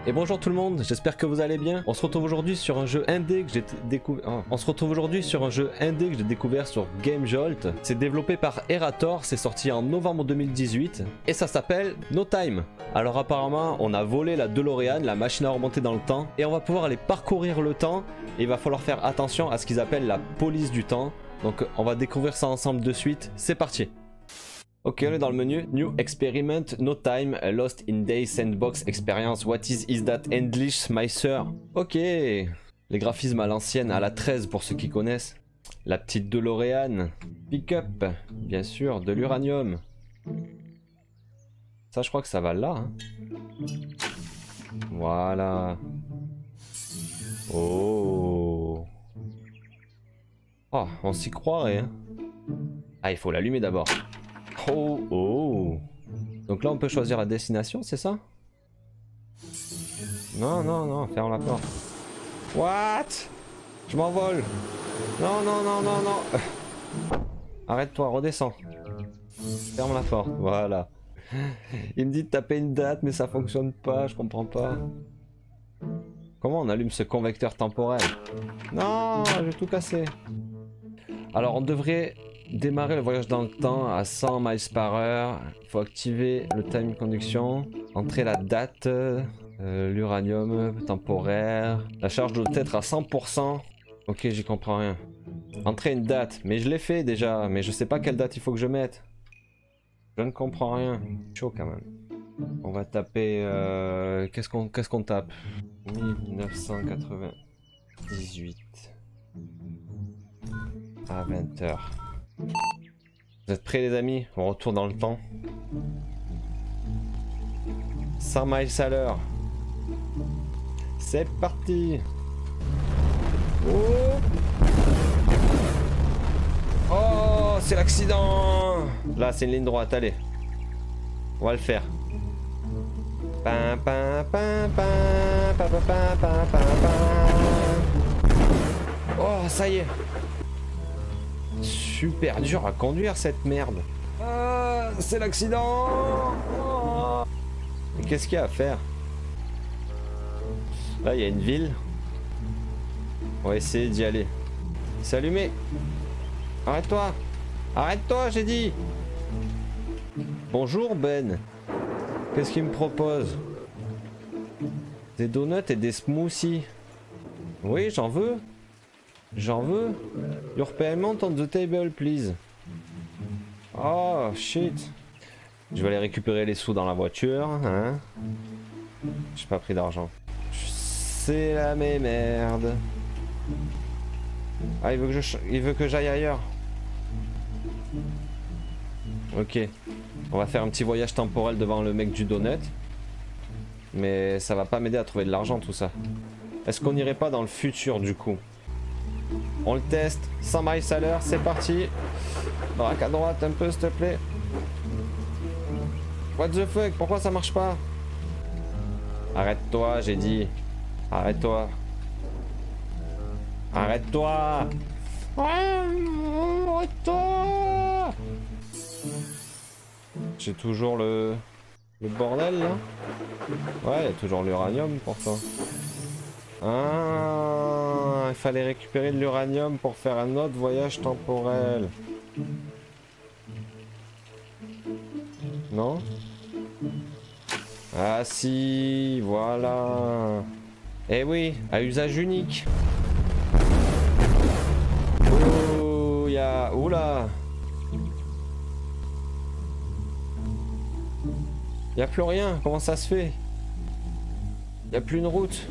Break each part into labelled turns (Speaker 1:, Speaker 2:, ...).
Speaker 1: Et bonjour tout le monde, j'espère que vous allez bien. On se retrouve aujourd'hui sur un jeu indé que j'ai découvert. On se retrouve aujourd'hui sur un jeu indé que j'ai découvert sur GameJolt. C'est développé par Erator, c'est sorti en novembre 2018 et ça s'appelle No Time. Alors apparemment, on a volé la DeLorean, la machine à remonter dans le temps, et on va pouvoir aller parcourir le temps. Et il va falloir faire attention à ce qu'ils appellent la police du temps. Donc on va découvrir ça ensemble de suite. C'est parti. Ok, on est dans le menu. New Experiment, No Time, Lost in Day Sandbox Experience. What is that English, my sir? Ok, les graphismes à l'ancienne, à la 13 pour ceux qui connaissent. La petite DeLorean. Pick-up, bien sûr, de l'uranium. Ça, je crois que ça va là. Hein. Voilà. Oh. Oh, on s'y croirait. Hein. Ah, il faut l'allumer d'abord. Oh, oh. Donc là on peut choisir la destination, c'est ça? Non, non, non, ferme la porte. What? Je m'envole. Non, non, non, non, non. Arrête-toi, redescends. Ferme la porte, voilà. Il me dit de taper une date mais ça fonctionne pas, je comprends pas. Comment on allume ce convecteur temporel? Non, j'ai tout cassé. Alors on devrait démarrer le voyage dans le temps à 100 miles par heure. Il faut activer le time conduction. Entrer la date. L'uranium temporaire. La charge doit être à 100%. Ok, j'y comprends rien. Entrer une date. Mais je l'ai fait déjà. Mais je sais pas quelle date il faut que je mette. Je ne comprends rien. Chaud quand même. On va taper... Qu'est-ce qu'on tape? 1998. À 20h. Vous êtes prêts les amis? On retourne dans le temps. 100 miles à l'heure. C'est parti. Oh, oh c'est l'accident. Là c'est une ligne droite, allez. On va le faire. Pam, pam, pam, pam, pam, pam, pam, pam, pam. Oh ça y est. Super dur à conduire cette merde. Ah, c'est l'accident. Oh. Qu'est-ce qu'il y a à faire? Là il y a une ville. On va essayer d'y aller. C'est allumé. Arrête-toi. Arrête-toi j'ai dit. Bonjour Ben. Qu'est-ce qu'il me propose? Des donuts et des smoothies. Oui j'en veux. J'en veux. Your payment on the table, please. Oh, shit. Je vais aller récupérer les sous dans la voiture. Hein. J'ai pas pris d'argent. C'est la merde. Ah, il veut que j'aille ailleurs. Ok. On va faire un petit voyage temporel devant le mec du donut. Mais ça va pas m'aider à trouver de l'argent tout ça. Est-ce qu'on irait pas dans le futur du coup? On le teste, 100 miles à l'heure, c'est parti. Braque à droite un peu s'il te plaît. What the fuck, pourquoi ça marche pas? Arrête-toi, j'ai dit. Arrête-toi. Arrête-toi. Arrête-toi. J'ai toujours le bordel là. Ouais, il y a toujours l'uranium pourtant. Ah, il fallait récupérer de l'uranium pour faire un autre voyage temporel. Non? Ah si, voilà. Eh oui, à usage unique. Oh, il y a... Oula. Il n'y a plus rien, comment ça se fait? Il n'y a plus une route.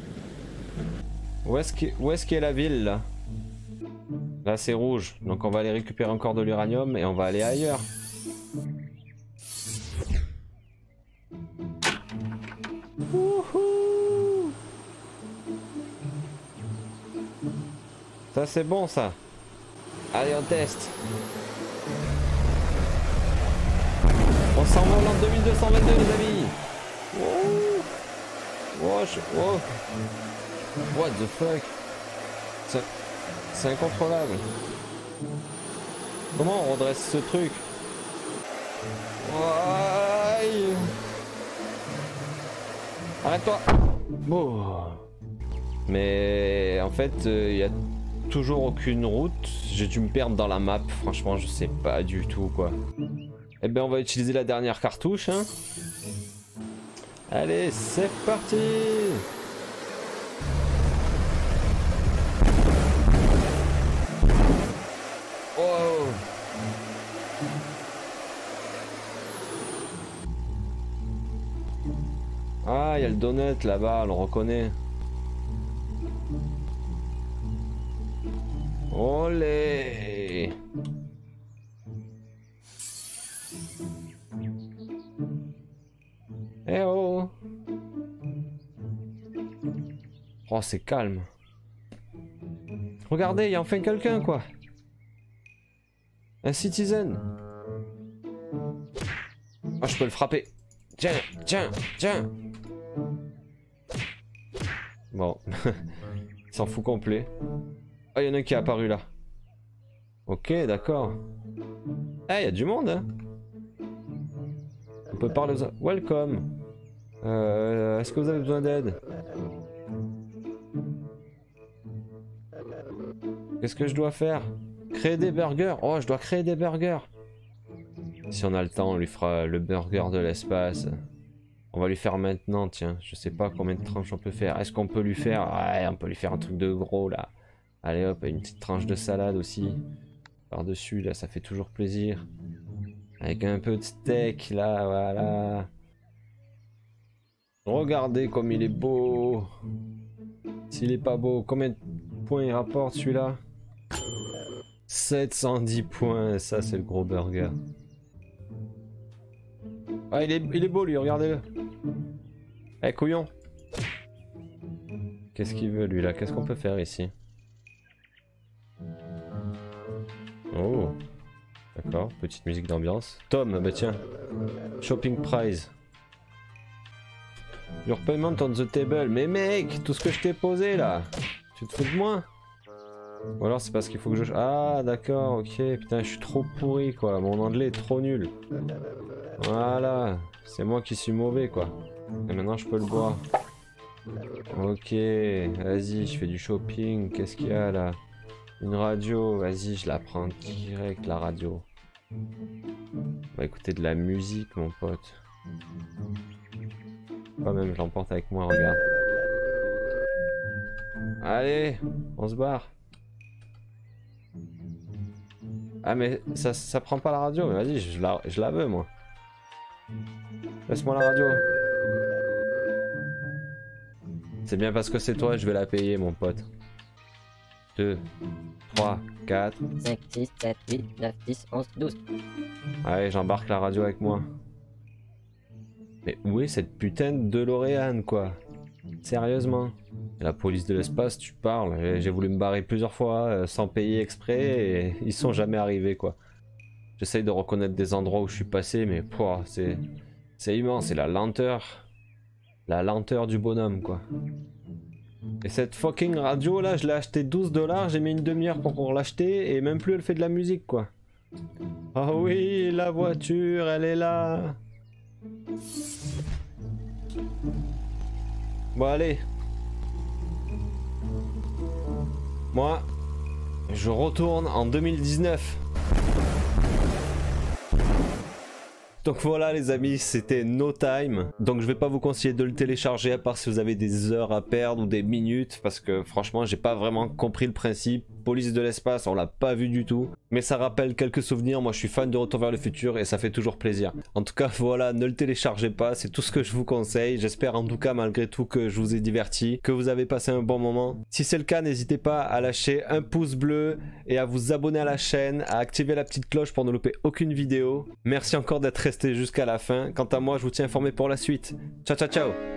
Speaker 1: Où est-ce qu'est la ville là? Là c'est rouge, donc on va aller récupérer encore de l'uranium et on va aller ailleurs. Wouhou! Ça c'est bon ça. Allez on teste. On s'envole en 2222 les amis. Oh, oh. What the fuck? C'est incontrôlable. Comment on redresse ce truc? Aïe. Arrête-toi. Bon. Mais en fait, il y a toujours aucune route. J'ai dû me perdre dans la map. Franchement, je sais pas du tout quoi. Eh ben, on va utiliser la dernière cartouche. Hein. Allez, c'est parti. Oh. Ah, il y a le donut là-bas, on le reconnaît. Olé! Eh oh! Oh, c'est calme. Regardez, il y a enfin quelqu'un, quoi. Un citizen. Ah, je peux le frapper. Tiens, tiens, tiens. Bon. Il s'en fout complet. Ah, il y en a un qui est apparu là. Ok, d'accord. Eh, il y a du monde, hein. On peut parler aux... Welcome. Est-ce que vous avez besoin d'aide? Qu'est-ce que je dois faire? Créer des burgers. Oh, je dois créer des burgers. Si on a le temps, on lui fera le burger de l'espace. On va lui faire maintenant, tiens. Je sais pas combien de tranches on peut faire. Est-ce qu'on peut lui faire... Ouais, on peut lui faire un truc de gros, là. Allez hop, une petite tranche de salade aussi. Par-dessus, là, ça fait toujours plaisir. Avec un peu de steak, là, voilà. Regardez comme il est beau. S'il est pas beau, combien de points il rapporte, celui-là? 710 points, ça, c'est le gros burger. Ah, il est beau, lui, regardez-le. Eh, couillon. Qu'est-ce qu'il veut, lui, là? Qu'est-ce qu'on peut faire ici? Oh, d'accord, petite musique d'ambiance. Tom, bah tiens, shopping prize. Your payment on the table. Mais mec, tout ce que je t'ai posé là, tu te fous de moi? Ou alors c'est parce qu'il faut que je... Ah d'accord, ok, putain je suis trop pourri quoi, mon anglais est trop nul. Voilà, c'est moi qui suis mauvais quoi. Et maintenant je peux le boire. Ok, vas-y, je fais du shopping, qu'est-ce qu'il y a là? Une radio, vas-y, je la prends direct, la radio. On va écouter de la musique, mon pote. Pas même, je l'emporte avec moi, regarde. Allez, on se barre. Ah, mais ça prend pas la radio, mais vas-y, je la veux, moi. Laisse-moi la radio. C'est bien parce que c'est toi, je vais la payer, mon pote. 2, 3, 4,
Speaker 2: 5, 6, 7, 8, 9, 10, 11, 12.
Speaker 1: Allez, j'embarque la radio avec moi. Mais où est cette putain de DeLorean, quoi? Sérieusement? La police de l'espace, tu parles. J'ai voulu me barrer plusieurs fois sans payer exprès et ils sont jamais arrivés, quoi. J'essaye de reconnaître des endroits où je suis passé, mais c'est immense, c'est la lenteur. La lenteur du bonhomme, quoi. Et cette fucking radio là, je l'ai acheté 12 $, j'ai mis une demi-heure pour l'acheter et même plus elle fait de la musique quoi. Ah oui, la voiture, elle est là. Bon allez. Moi, je retourne en 2019. Donc voilà les amis, c'était No Time. Donc je vais pas vous conseiller de le télécharger à part si vous avez des heures à perdre ou des minutes. Parce que franchement j'ai pas vraiment compris le principe. Police de l'espace, on l'a pas vu du tout. Mais ça rappelle quelques souvenirs, moi je suis fan de Retour vers le futur et ça fait toujours plaisir. En tout cas voilà, ne le téléchargez pas, c'est tout ce que je vous conseille. J'espère en tout cas malgré tout que je vous ai diverti, que vous avez passé un bon moment. Si c'est le cas, n'hésitez pas à lâcher un pouce bleu et à vous abonner à la chaîne, à activer la petite cloche pour ne louper aucune vidéo. Merci encore d'être resté jusqu'à la fin. Quant à moi, je vous tiens informé pour la suite. Ciao ciao ciao.